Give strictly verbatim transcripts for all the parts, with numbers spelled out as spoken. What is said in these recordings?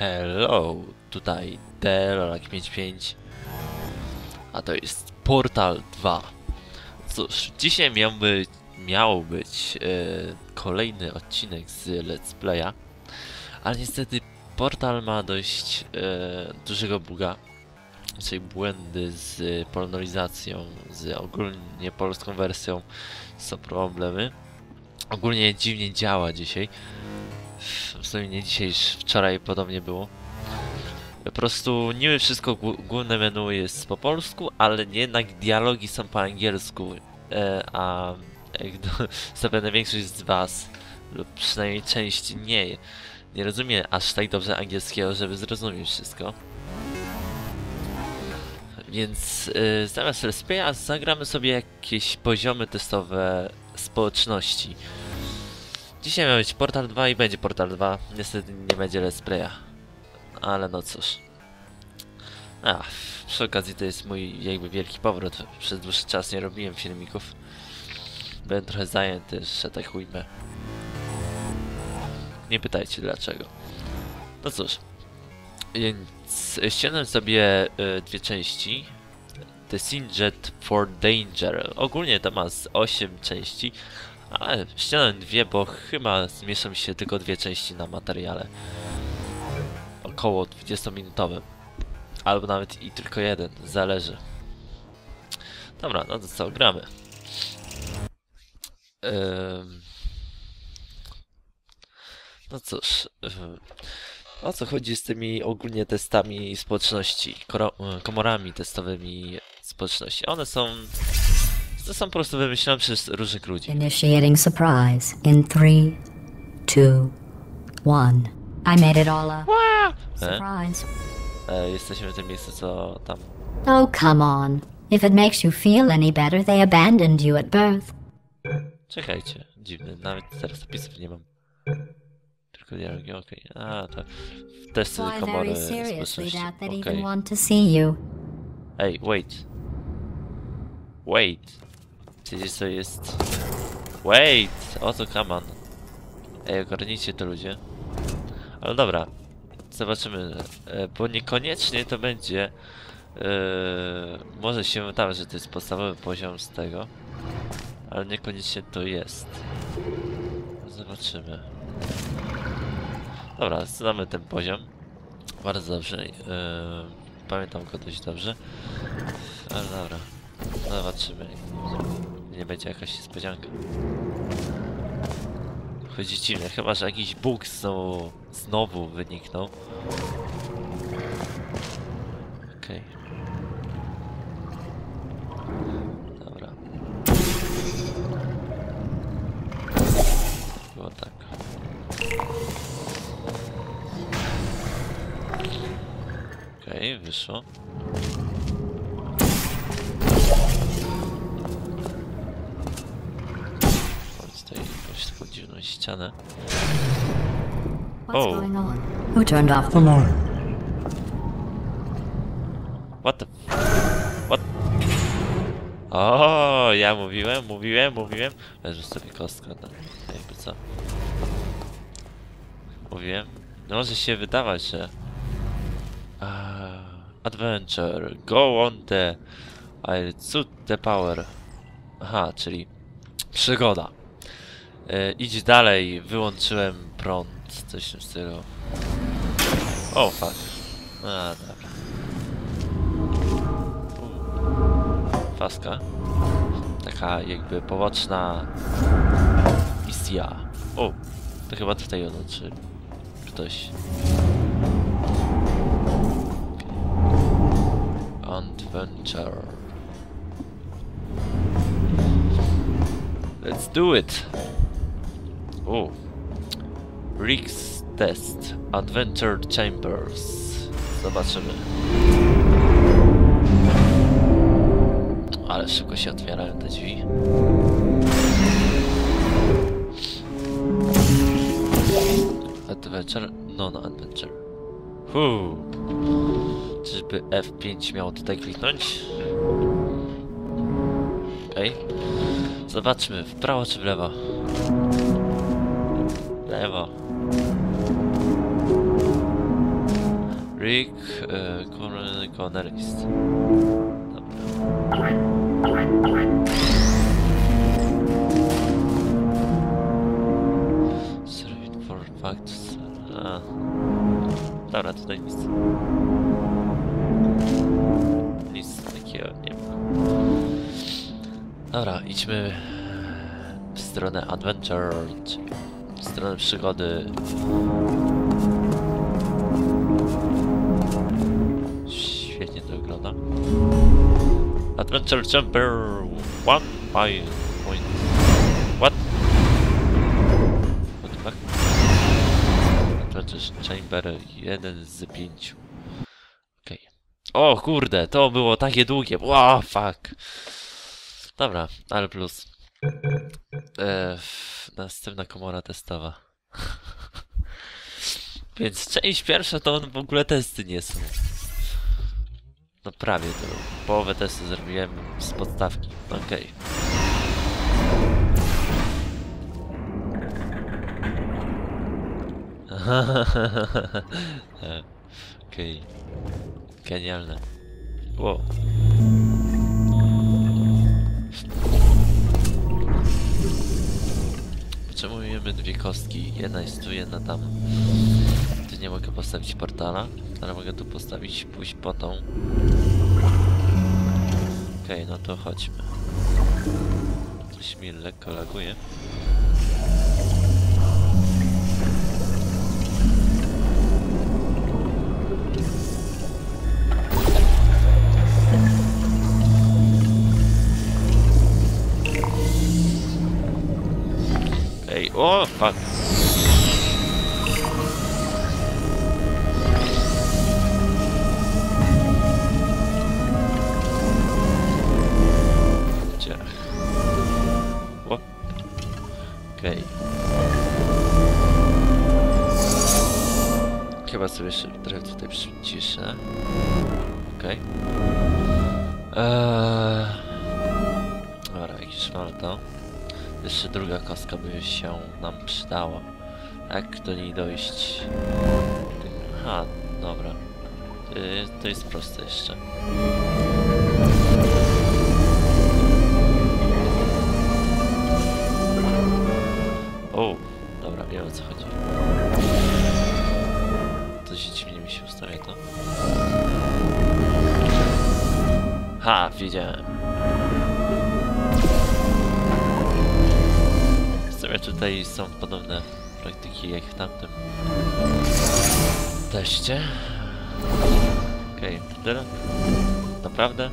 Hello, tutaj Delolak pięćdziesiąt pięć, a to jest Portal dwa. Cóż, dzisiaj miał być, miał być e, kolejny odcinek z Let's Playa, ale niestety Portal ma dość e, dużego buga, czyli błędy z polonolizacją, z ogólnie polską wersją, są problemy. Ogólnie dziwnie działa dzisiaj. W sumie nie dzisiaj, wczoraj podobnie było. Po prostu niby wszystko główne menu jest po polsku, ale jednak dialogi są po angielsku. E, a jak do, zapewne większość z was, lub przynajmniej część nie, nie rozumie aż tak dobrze angielskiego, żeby zrozumieć wszystko. Więc e, zamiast Let's Playa zagramy sobie jakieś poziomy testowe społeczności. Dzisiaj ma być Portal dwa i będzie Portal dwa. Niestety nie będzie Let's Playa. Ale no cóż. A, przy okazji to jest mój jakby wielki powrót. Przez dłuższy czas nie robiłem filmików. Byłem trochę zajęty, że tak ujmę. Nie pytajcie dlaczego. No cóż. Więc ściągnąłem sobie y, dwie części. The Singed for Danger. Ogólnie to ma z osiem części. Ale ściągnąłem dwie, bo chyba zmieszczą się tylko dwie części na materiale. Około dwudziestominutowym. Albo nawet i tylko jeden, zależy. Dobra, no to co, gramy. Ym... No cóż. Ym... O co chodzi z tymi ogólnie testami społeczności, komorami testowymi społeczności? One są... To są po prostu wymyślone przez różnych ludzi. Initiating surprise in three, two, one. I made it all up. Surprise. E, jesteśmy w tym miejscu, co tam. Oh, come on. If it makes you feel any better, they abandoned you at birth. Czekajcie, dziwny, nawet teraz opisów nie mam. Tylko dialogi, okej. Okay. A, to testy So I komory very seriously społeczności. doubt that Okej. even want to see you. Ej, wait. Wait. Przecież to jest... Wait! O co, come on. Ej, ogarnijcie to, ludzie. Ale dobra. Zobaczymy. E, bo niekoniecznie to będzie... E, może się wydawać, że to jest podstawowy poziom z tego. Ale niekoniecznie to jest. Zobaczymy. Dobra, znamy ten poziom. Bardzo dobrze. E, pamiętam go dość dobrze. Ale dobra. Zobaczymy. Nie będzie jakaś niespodzianka. Chodzi dziwnie, chyba że jakiś bóg znowu, znowu wyniknął. Okej. Okay. Dobra. Było tak. Okej, okay, wyszło. Taką dziwną ścianę. What's Oh. going on? Who turned off the Alarm. What the... What? O, ja mówiłem, mówiłem, mówiłem. Leży sobie kostka, no. Jakby co? Mówiłem. No może się wydawać, że... Uh, adventure. Go on the... I'll suit the power. Aha, czyli... Przygoda. E, idź dalej, wyłączyłem prąd, coś w tym stylu. O, fuck. A, dobra. U. Faska. Taka jakby poboczna misja. O, to chyba tutaj ono, czy ktoś. Okay. Adventure. Let's do it! O. Rick's Test. Adventure Chambers. Zobaczymy. Ale szybko się otwierają te drzwi. Adventure? Non-adventure. Huu. Czyżby F pięć miało tutaj kliknąć? Okej. Okay. Zobaczmy, w prawo czy w lewo? W lewo. Rick, e, Corner, Cornerist. Dobra. Serving for facts. A. Dobra, tutaj nic. Nic takiego nie ma. Dobra, idźmy w stronę adventure, czyli w stronę przygody. Świetnie to wygląda. Adventure Chamber one by point. What? What the fuck? Adventure Chamber jeden z pięciu. Okej. Okay. O kurde, to było takie długie. Wow, fuck. Dobra, ale plus. Eee, następna komora testowa. Więc część pierwsza to w ogóle testy nie są. No prawie to. Połowę testu zrobiłem z podstawki. Okej. Okay. Okej. Okay. Genialne. Wow. Potrzebujemy dwie kostki. Jedna jest tu, jedna tam. Tu nie mogę postawić portala, ale mogę tu postawić, pójść po tą. Okej, okay, no to chodźmy. Coś mi lekko laguje. Okej, okay. O, fuck. Okej. Okay. Chyba sobie jeszcze trochę tutaj przyciszę. Okej. Okay. Eee... Dobra, jak już mamy to. Jeszcze druga kostka by się nam przydała. Jak do niej dojść? Aha, dobra. To jest proste jeszcze. O, dobra, wiem o co chodzi. To się dziwnie mi się ustawia to. Ha, wiedziałem. W sumie tutaj są podobne praktyki jak w tamtym teście. Okej, okay, tyle? Naprawdę?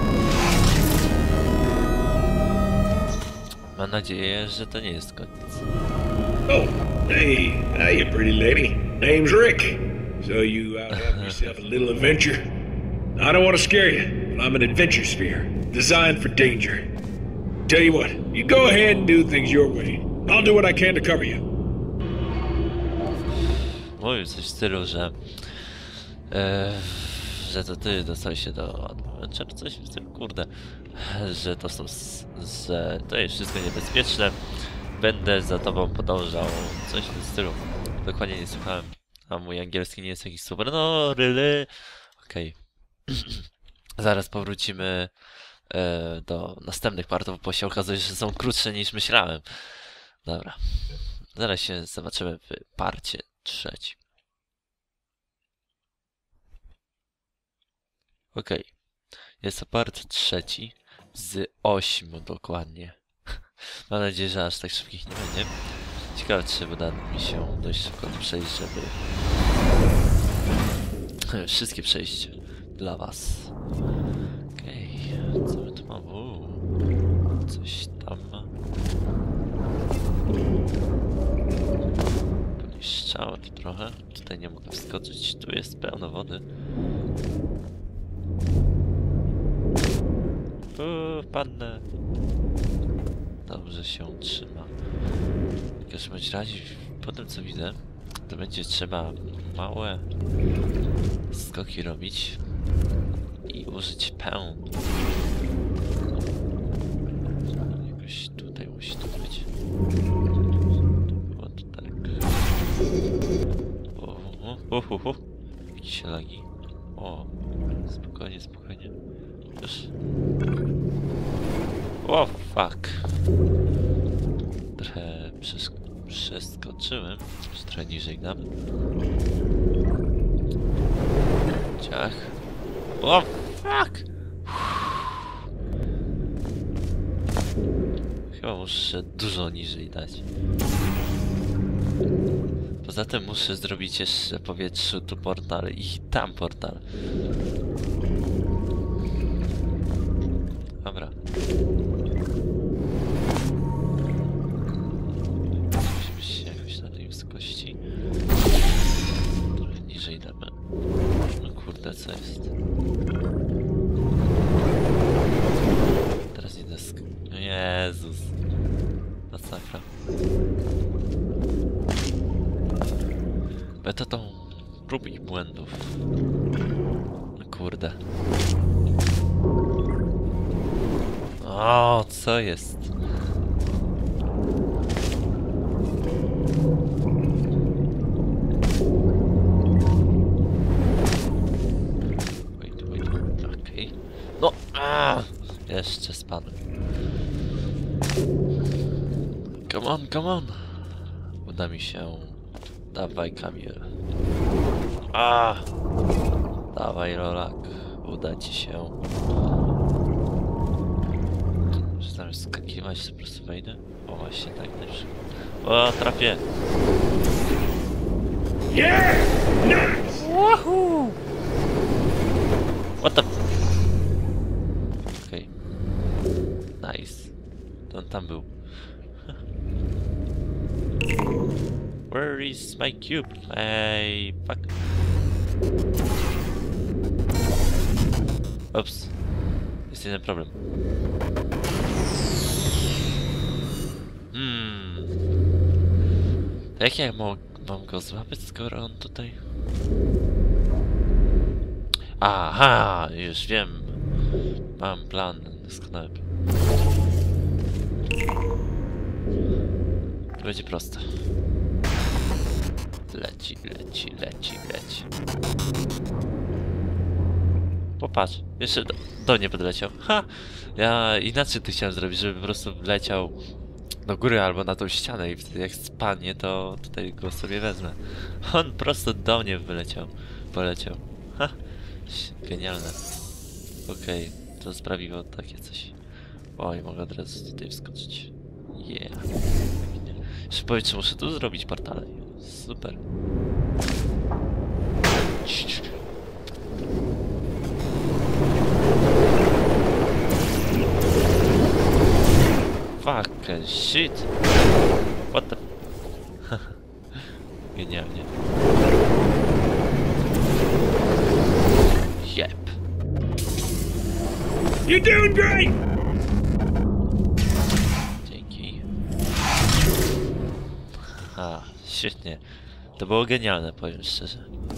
Mam nadzieję, że to nie jest koniec. Oh, hey, hiya, pretty lady. Name's Rick. So you out having yourself a little adventure? I don't want to scare you, but I'm an adventure sphere, designed for danger. Tell you what, you go ahead and do things your way. I'll do what I can to cover you. Mówił coś w stylu, że... E, że to ty dostałeś się do Adventure, coś w stylu, kurde. Że to są... że to jest wszystko niebezpieczne. Będę za tobą podążał. Coś w tym stylu. Dokładnie nie słuchałem. A mój angielski nie jest jakiś super. No, really? Okej. Okay. Zaraz powrócimy e, do następnych partów, bo się okazuje, że są krótsze niż myślałem. Dobra. Zaraz się zobaczymy w parcie trzecim. Okej. Okay. Jest to part trzeci z ośmiu dokładnie. Mam nadzieję, że aż tak szybkich nie będzie. Ciekawe, czy uda mi się dość szybko przejść, żeby wszystkie przejść dla was. Okej, okay. Co my tu mamy? Uuu, coś tam ma. Poniszczało to trochę. Tutaj nie mogę wskoczyć. Tu jest pełno wody. Uuu, padnę. Dobrze się trzyma. W każdym razie, po tym co widzę, to będzie trzeba małe skoki robić i użyć pę. Jakoś tutaj musi to być. O, to tak. O, o, o, o. Jakiś się lagi. O, spokojnie, spokojnie. Już. O, fuck. Trochę przes przeskoczyłem. Już trochę niżej nawet. Ciach. O, fuck! Chyba muszę dużo niżej dać. Poza tym muszę zrobić jeszcze w powietrzu tu portal i tam portal. Dobra. Musimy się jakoś na tej wysokości. Trochę niżej damy. No kurde, co jest? Teraz idę sk... Jezus. Masakra. Metodą prób i błędów. No kurde. O, co jest? Wait, wait, okej. Okay. No, a, jeszcze spadłem. Come on, come on. Uda mi się. Dawaj, Kamil. A! Dawaj, Rolak. Uda ci się. Czy tam skakiwać, po prostu wejdę? O, właśnie tak też. O, trafię! Yeah! Nice! Wahoo! What the... Okej. Okay. Nice. To on tam był. Where is my cube? Ej, fuck. Ups. Jest jeden problem. Hmm. Jak ja mo mam go złapać, skoro on tutaj... Aha, już wiem. Mam plan doskonały. To będzie proste. Leci, leci, leci, leci. Popatrz, jeszcze do, do mnie podleciał. Ha! Ja inaczej to chciałem zrobić, żeby po prostu leciał do góry albo na tą ścianę i wtedy jak spadnie, to tutaj go sobie wezmę. On prosto do mnie wyleciał. Poleciał. Ha! Genialne. Okej, okay, to sprawiło takie coś. Oj, mogę od razu tutaj wskoczyć. Yeah. Jeszcze powiedz, czy muszę tu zrobić portale. Super. Fucking shit. What the... Genialnie. Yep. You're doing great! Dzięki. A, świetnie. To było genialne, powiem szczerze.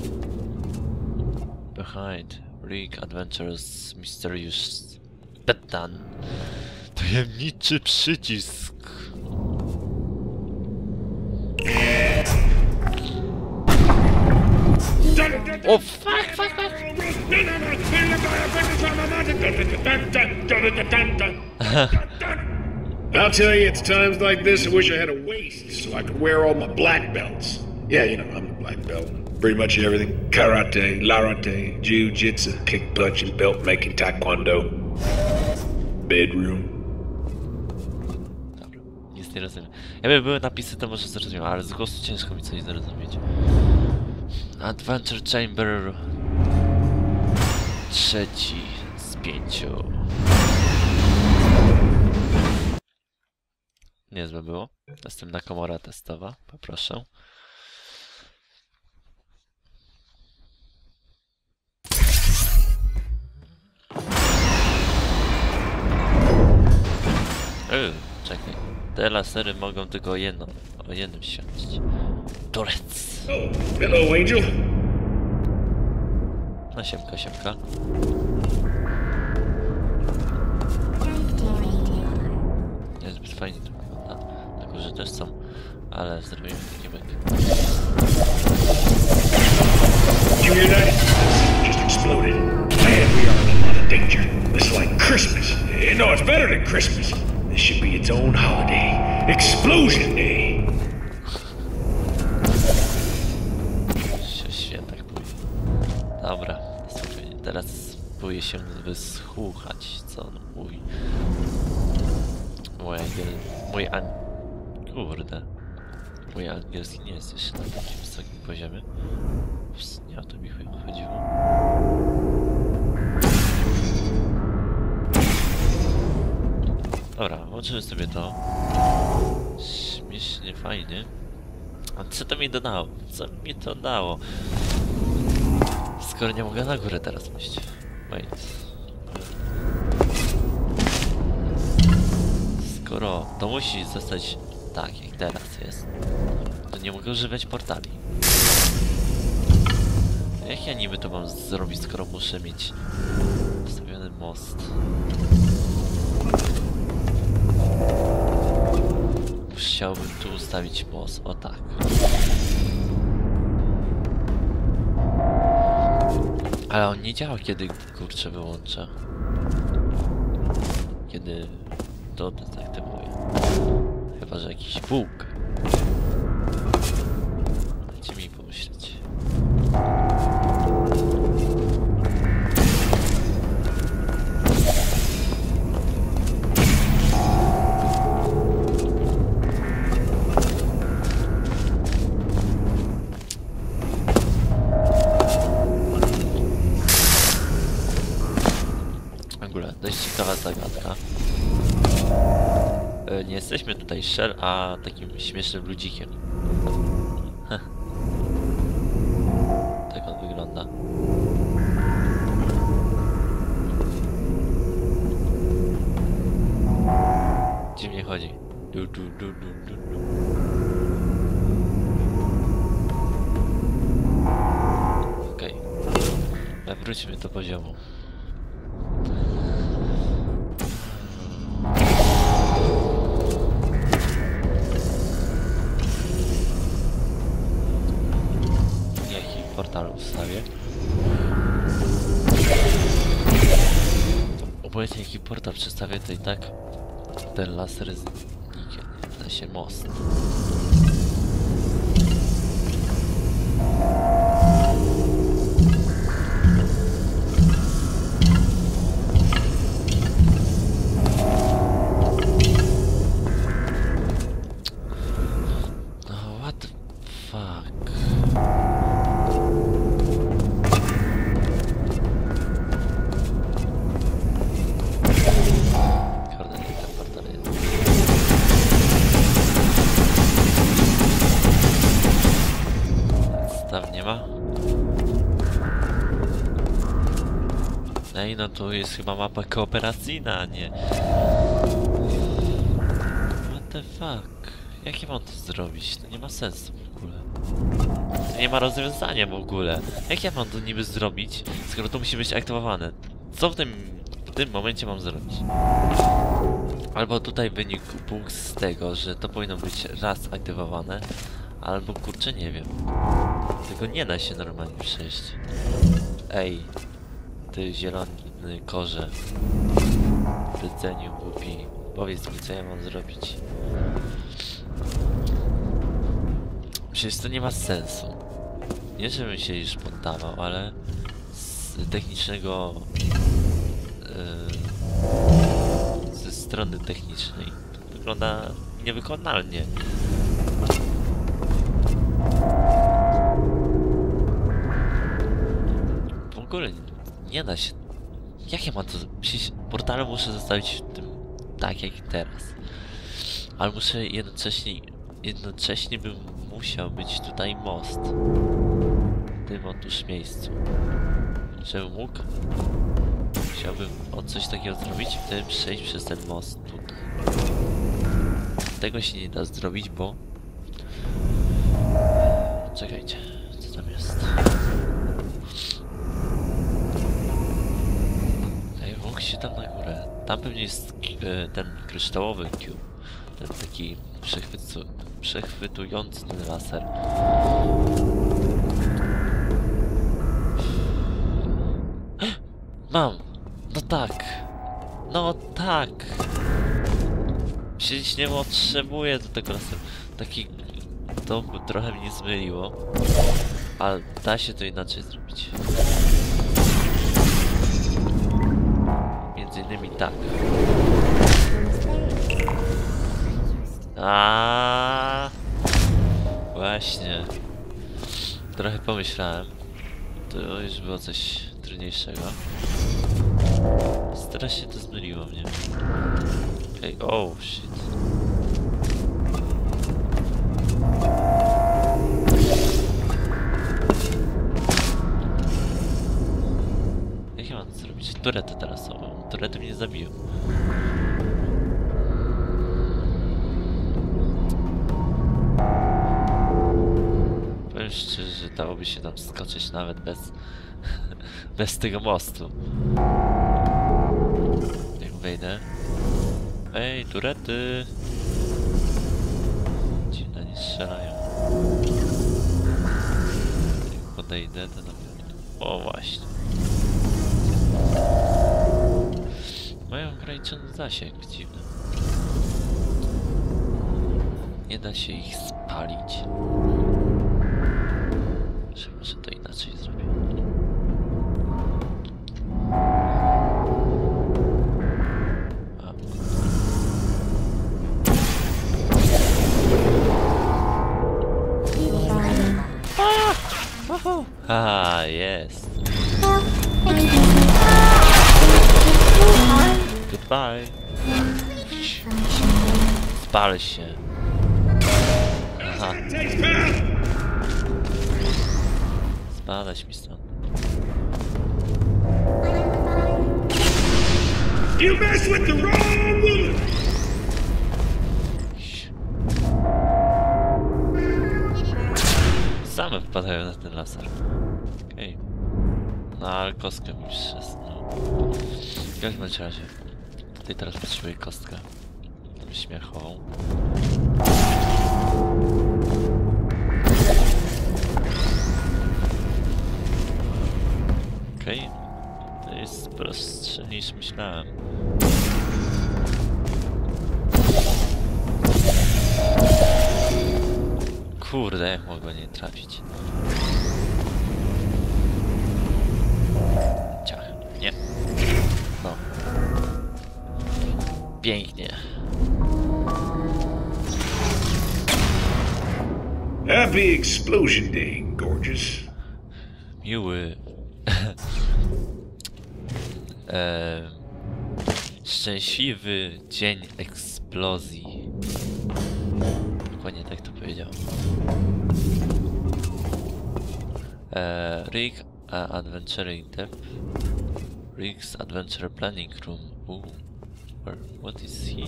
Behind Rick Adventures Mysterious Button. Tajemniczy przycisk. O, fuck, fuck, fuck. I'll tell you, it's times like this I wish I had a waist so I could wear all my black belts. Yeah, you know, I'm a black belt. Pretty much everything. Karate, larate, jiu-jitsu, kick punching, belt making, taekwondo. Bedroom. Dobra, nic nie rozumiem. Jakby były napisy, to może zrozumiem, ale z głosu ciężko mi coś zrozumieć. Adventure Chamber... Trzeci z pięciu. Niezłe było. Następna komora testowa, poproszę. Yy, czekaj. Te lasery mogą tylko o jedno, o jednym świadczyć. Turec! Oh, hello, Angel. No siemka, siemka. Niezbyt fajnie to wygląda. Na górze też są, ale zrobimy taki myk. you hear that? That just exploded. Man, we are in a lot of danger. It's like Christmas. No, it's better than Christmas. This should be its own holiday. Explosion Day. Święta pójdzie. Dobra, spokojnie. Teraz próbuję się wysłuchać, co on mówi. Mój angiel... Mój an... Kurde. Mój angielski nie jest jeszcze na takim wysokim poziomie. Ups, nie o to mi chodziło. Dobra, włączymy sobie to. Śmiesznie, fajnie. A co to mi dodało? Co mi to dało? Skoro nie mogę na górę teraz pójść. Wait. Skoro to musi zostać tak, jak teraz jest, to nie mogę używać portali. Jak ja niby to mam zrobić, skoro muszę mieć postawiony most? Chciałbym tu ustawić most, o tak. Ale on nie działa, kiedy kurczę wyłączę. Kiedy to dezaktywuję. Chyba że jakiś bóg. Dajcie mi pomyśleć. Dość ciekawa zagadka. E, nie jesteśmy tutaj Shell, a takim śmiesznym ludzikiem. Heh. Tak on wygląda. Dziwnie chodzi. Du, du, du, du, du, du. Okej. Okay. Wróćmy do poziomu. Portal ustawię. Obojętnie jaki portal przedstawię, to i tak ten laser zniknie, w sensie most. No, what the fuck? Nie ma. Ej, no to jest chyba mapa kooperacyjna, a nie. What the fuck? Jak ja mam to zrobić? To nie ma sensu w ogóle. To nie ma rozwiązania w ogóle. Jak ja mam to niby zrobić, skoro to musi być aktywowane? Co w tym, w tym momencie mam zrobić? Albo tutaj wynikł punkt z tego, że to powinno być raz aktywowane, albo kurczę nie wiem. Tego nie da się normalnie przejść. Ej, ty zielony korze. Rdzeniu głupi. Powiedz mi, co ja mam zrobić. Przecież to nie ma sensu. Nie żebym się już poddawał, ale z technicznego... Yy, ze strony technicznej to wygląda niewykonalnie. W ogóle nie da się. Jak ja mam to... Przecież portale muszę zostawić w tym tak jak teraz. Ale muszę jednocześnie... Jednocześnie bym musiał być tutaj most. W tym otóż miejscu. Żebym mógł... Chciałbym o coś takiego zrobić, wtedy przejść przez ten most tutaj. Tego się nie da zrobić, bo... Czekajcie, co tam jest? Ej, mógł się tam na górę. Tam pewnie jest e, ten kryształowy cube. Ten taki przechwytu, przechwytujący ten laser. Mam! No tak! No tak! Siedzieć nie potrzebuję do tego lasu. Taki... To trochę mnie zmyliło. Ale da się to inaczej zrobić. Między innymi tak. A właśnie. Trochę pomyślałem. To już było coś trudniejszego. Strasznie to zmyliło mnie. Ej, oh shit. Jak ja mam to zrobić? Turety teraz są. Turety mnie zabiją. Powiem szczerze, że dałoby się tam skoczyć nawet bez... bez tego mostu. Jak wejdę... Ej, turety! Ci na nie strzelają. Jak podejdę, to na pewno... O, właśnie. Mają ograniczony zasięg, dziwne. Nie da się ich spalić. Czy może to inaczej zrobię? A, jest. Goodbye. Spal się. Aha. Spadać mi stąd. You mess with the wrong woman! Same wpadają na ten laser. Okej. Okay. No ale kostkę mi przesnął. W każdym razie. Tutaj teraz potrzebuję kostkę. Śmiechową. Okej. Okay. To jest prostsze niż myślałem. Kurde, jak mogło nie trafić? Ciach, nie. No. Pięknie. Happy Explosion Day, gorgeous. Miły. eee, szczęśliwy dzień eksplozji. Dokładnie tak to powiedział. Eee, Rick uh, Adventure in Depth. Rick's Adventure Planning Room. Ooh. Where, what is he?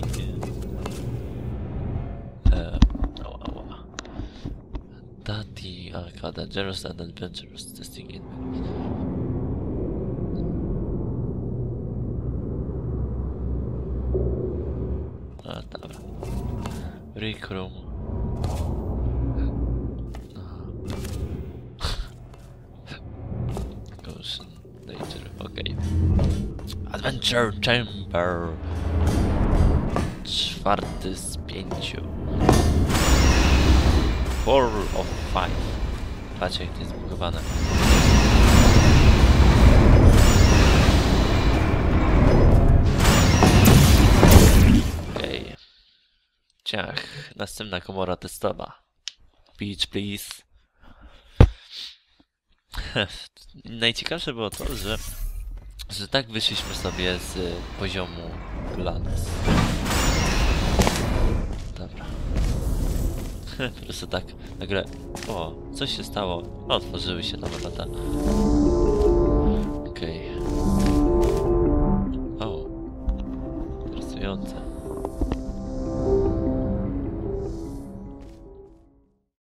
Eee, ała, ała. Daddy Arca, Dangerous and Adventurous Testing in. A, dobra. Rick Room. Ghost Danger, okej. Adventure Chamber. Czwarty z pięciu. Four of five. Patrzcie, jak to jest zbugowane. Okej. Okay. Ciach, następna komora testowa. Beach, please. Najciekawsze było to, że że tak wyszliśmy sobie z poziomu Glanes. Dobra. Po prostu tak nagle... O, coś się stało. Otworzyły się nowe lata. Okej. Okay.